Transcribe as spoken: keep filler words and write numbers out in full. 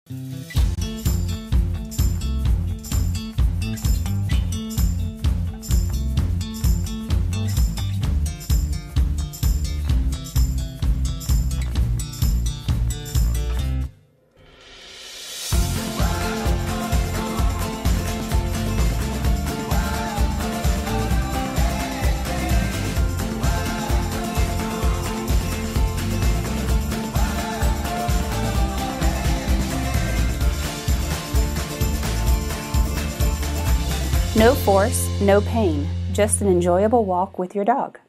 No force, no pain, just an enjoyable walk with your dog.